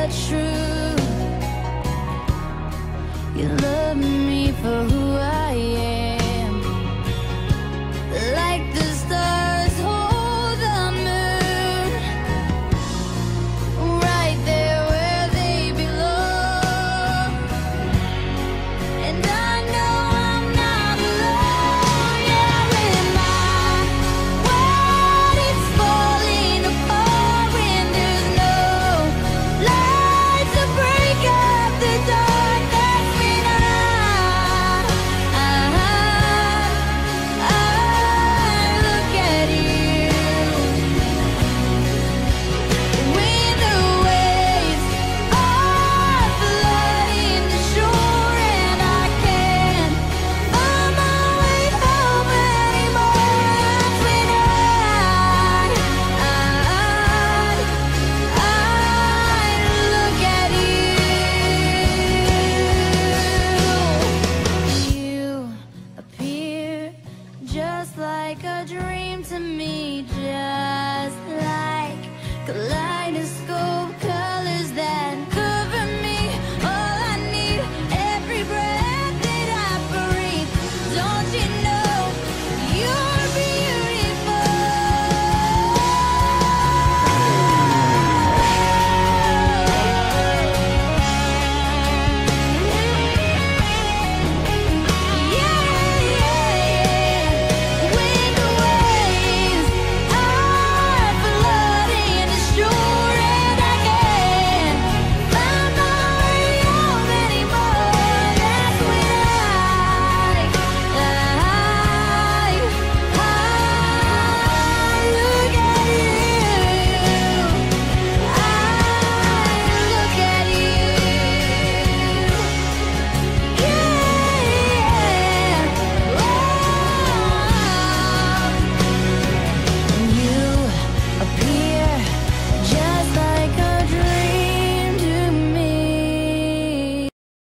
but true. You love me for who I am, like the stars hold the moon, right there where they belong. And I know I'm not alone. Yeah, when my world is falling apart, when there's no light to break up the darkness, when I look at you. When the waves are flooding the shore and I can't find my way home anymore, that's when I look at you. You appear just like a dream to me, just like kaleidoscope.